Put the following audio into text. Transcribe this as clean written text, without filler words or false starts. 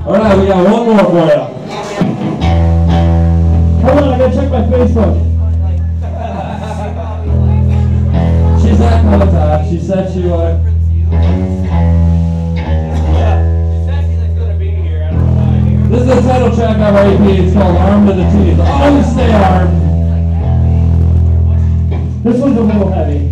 Alright, we got one more for you. Hold on, I gotta check my Facebook. She's at contact. She said she would. This is the title track of our EP. It's called Armed to the Teeth. Always stay armed. This one's a little heavy.